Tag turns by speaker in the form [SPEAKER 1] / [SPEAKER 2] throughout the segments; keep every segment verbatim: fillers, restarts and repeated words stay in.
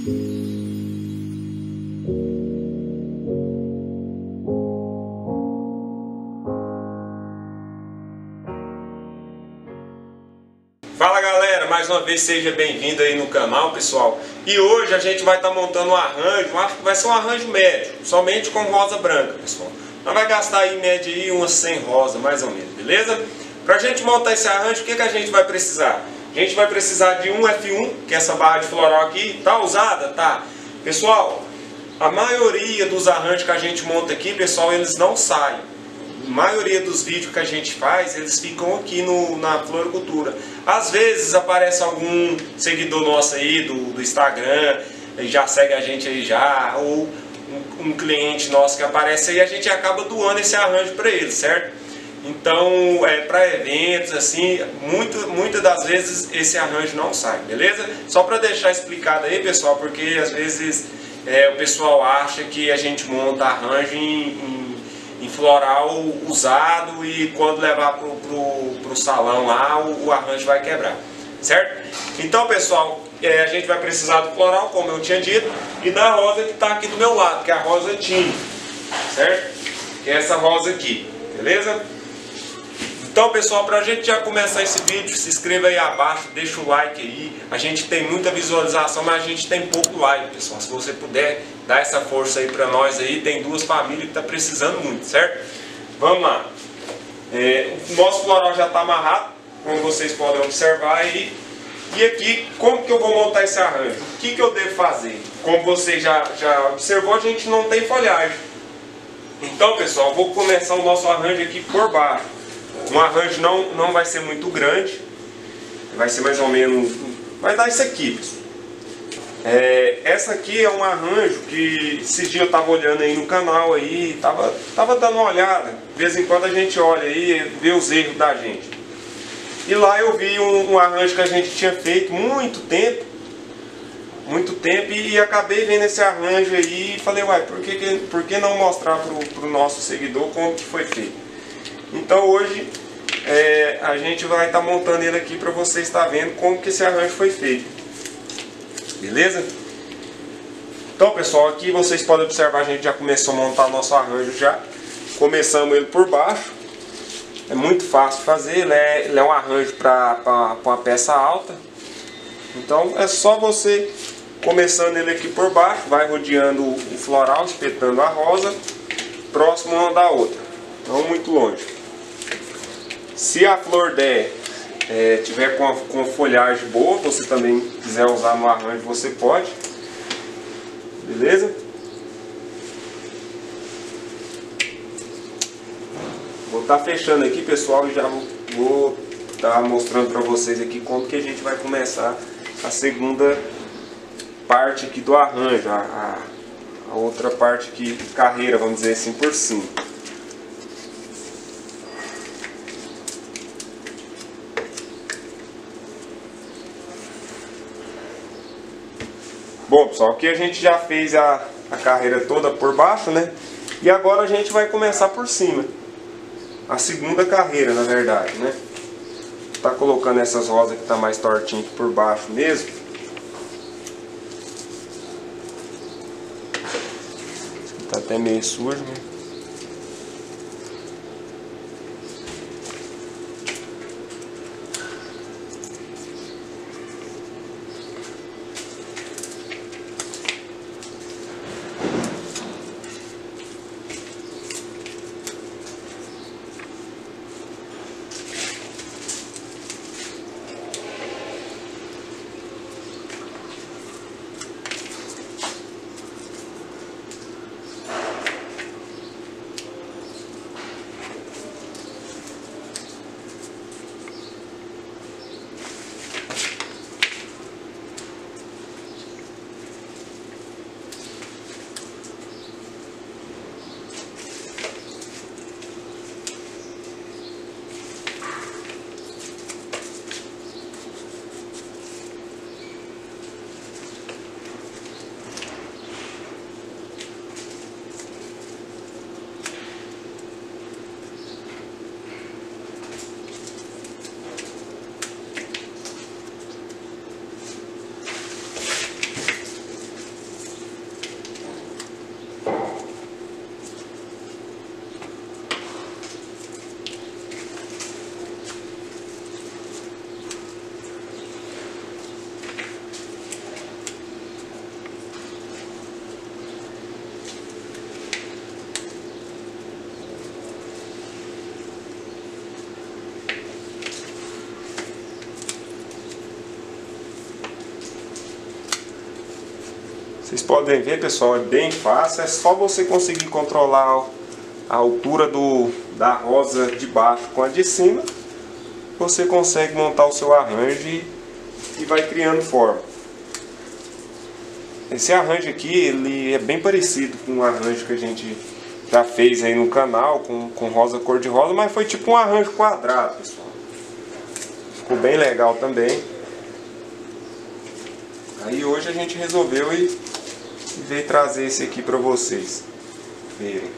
[SPEAKER 1] Fala galera, mais uma vez seja bem-vindo aí no canal, pessoal. E hoje a gente vai estar tá montando um arranjo, acho que vai ser um arranjo médio, somente com rosa branca, pessoal. Nós vai gastar aí em média aí umas cem rosas, mais ou menos, beleza? Pra gente montar esse arranjo, o que, que a gente vai precisar? A gente vai precisar de um F um, que é essa barra de floral aqui, tá usada? Tá. Pessoal, a maioria dos arranjos que a gente monta aqui, pessoal, eles não saem. A maioria dos vídeos que a gente faz, eles ficam aqui no, na floricultura. Às vezes aparece algum seguidor nosso aí do, do Instagram, já segue a gente aí já, ou um, um cliente nosso que aparece aí, a gente acaba doando esse arranjo para ele, certo? Então, é, para eventos, assim, muito, muitas das vezes esse arranjo não sai, beleza? Só para deixar explicado aí, pessoal, porque às vezes é, o pessoal acha que a gente monta arranjo em, em, em floral usado e quando levar pro, pro, pro salão lá, o, o arranjo vai quebrar, certo? Então, pessoal, é, a gente vai precisar do floral, como eu tinha dito, e da rosa que está aqui do meu lado, que é a rosa Tine, certo? Que é essa rosa aqui, beleza? Então, pessoal, para a gente já começar esse vídeo, se inscreva aí abaixo, deixa o like aí. A gente tem muita visualização, mas a gente tem pouco like, pessoal. Se você puder dar essa força aí para nós aí, tem duas famílias que estão tá precisando muito, certo? Vamos lá. É, o nosso floral já está amarrado, como vocês podem observar aí. E aqui, como que eu vou montar esse arranjo? O que, que eu devo fazer? Como você já, já observou, a gente não tem folhagem. Então, pessoal, eu vou começar o nosso arranjo aqui por baixo. Um arranjo não, não vai ser muito grande, vai ser mais ou menos, vai dar isso aqui, pessoal. É, essa aqui é um arranjo que esse dia eu estava olhando aí no canal aí, tava, tava dando uma olhada, de vez em quando a gente olha aí, vê os erros da gente. E lá eu vi um, um arranjo que a gente tinha feito muito tempo, muito tempo, e, e acabei vendo esse arranjo aí e falei, uai, por que, por que não mostrar para o nosso seguidor como que foi feito? Então hoje é, a gente vai estar tá montando ele aqui para você estar vendo como que esse arranjo foi feito. Beleza? Então, pessoal, aqui vocês podem observar, a gente já começou a montar nosso arranjo já. Começamos ele por baixo. É muito fácil de fazer, ele é, ele é um arranjo para uma peça alta. Então é só você começando ele aqui por baixo, vai rodeando o floral, espetando a rosa, próximo uma da outra, não muito longe. Se a flor der, é, tiver com a, com a folhagem boa, você também quiser usar no arranjo, você pode. Beleza? Vou estar tá fechando aqui, pessoal, e já vou estar tá mostrando para vocês aqui como que a gente vai começar a segunda parte aqui do arranjo, a, a, a outra parte aqui, carreira, vamos dizer assim, por cima. Bom, pessoal, aqui a gente já fez a, a carreira toda por baixo, né? E agora a gente vai começar por cima. A segunda carreira, na verdade, né? Tá colocando essas rosas que tá mais tortinha aqui por baixo mesmo. Tá até meio sujo, né? Vocês podem ver, pessoal, é bem fácil, é só você conseguir controlar a altura do, da rosa de baixo com a de cima, você consegue montar o seu arranjo e, e vai criando forma. Esse arranjo aqui, ele é bem parecido com um arranjo que a gente já fez aí no canal, com, com rosa cor-de-rosa, mas foi tipo um arranjo quadrado, pessoal. Ficou bem legal também. Aí hoje a gente resolveu e, e veio trazer esse aqui para vocês verem.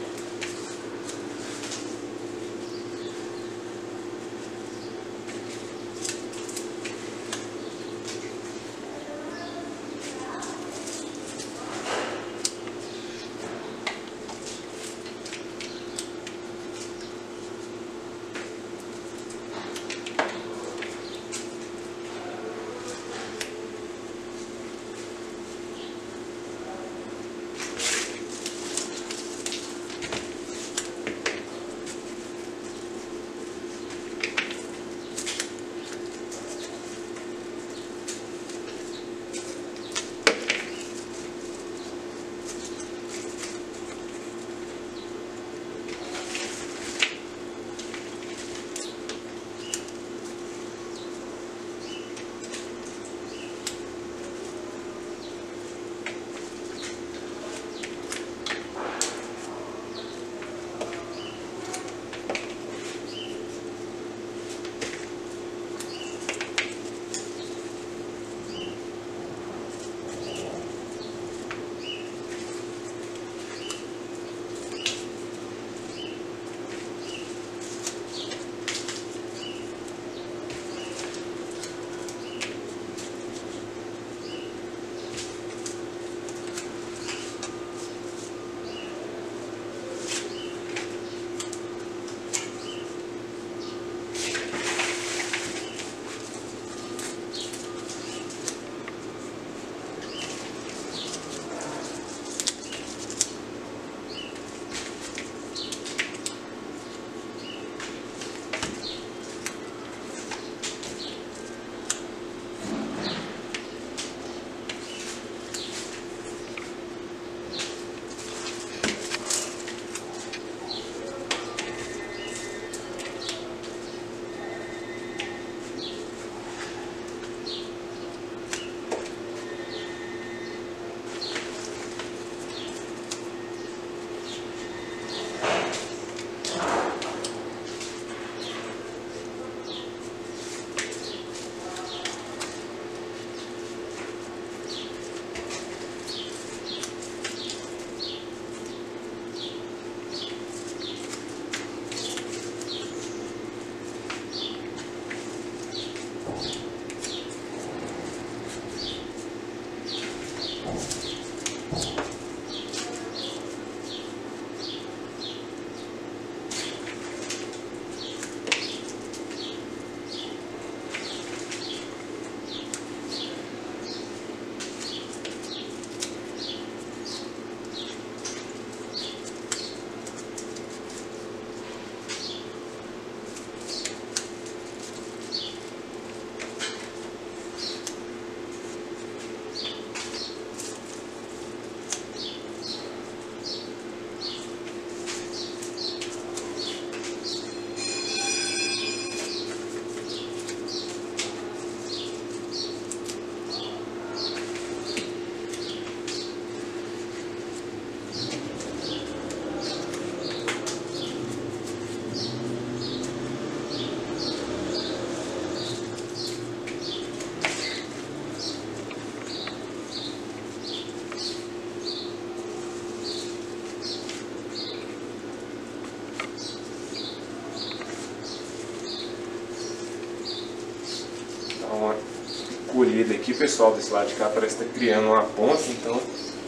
[SPEAKER 2] uma colhida aqui, pessoal, desse lado de cá parece que está criando uma ponta, então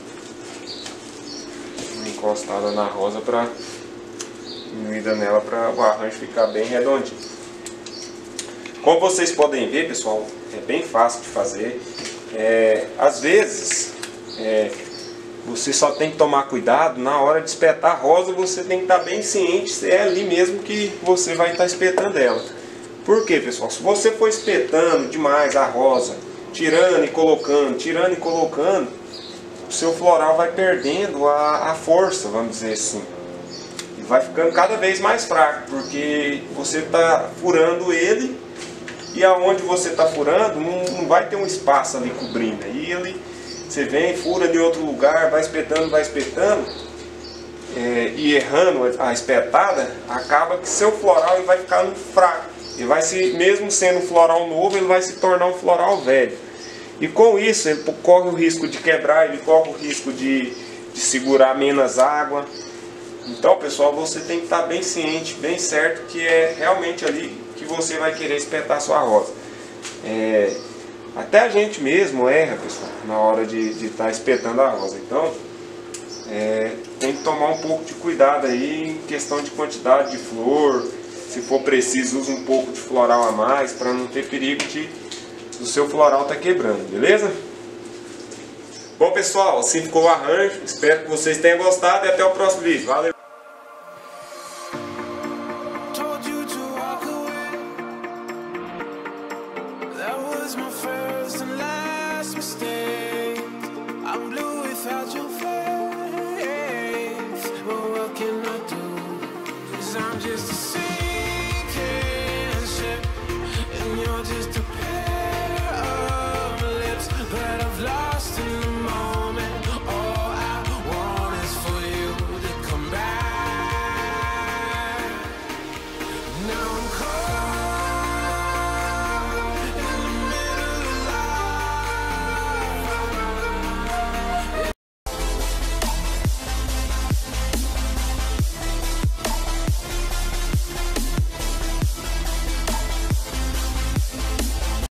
[SPEAKER 2] uma encostada na rosa para diminuída nela para o arranjo ficar bem redondinho. Como vocês podem ver, pessoal, é bem fácil de fazer. É, às vezes é, você só tem que tomar cuidado na hora de espetar a rosa. Você tem que estar bem ciente se é ali mesmo que você vai estar espetando ela. Por quê, pessoal? Se você for espetando demais a rosa, tirando e colocando, tirando e colocando, o seu floral vai perdendo a, a força, vamos dizer assim. E vai ficando cada vez mais fraco, porque você está furando ele, e aonde você está furando não, não vai ter um espaço ali cobrindo. Aí ele, você vem, fura de outro lugar, vai espetando, vai espetando, é, e errando a espetada, acaba que seu floral ele vai ficando fraco. Ele vai se, mesmo sendo um floral novo, ele vai se tornar um floral velho. E com isso ele corre o risco de quebrar, ele corre o risco de, de segurar menos água. Então, pessoal, você tem que estar bem ciente, bem certo que é realmente ali que você vai querer espetar sua rosa. É, até a gente mesmo erra, pessoal, na hora de estar tá espetando a rosa. Então, é, tem que tomar um pouco de cuidado aí em questão de quantidade de flor. Se for preciso, use um pouco de floral a mais para não ter perigo de o seu floral tá quebrando, beleza? Bom, pessoal, assim ficou o arranjo. Espero que vocês tenham gostado e até o próximo vídeo. Valeu!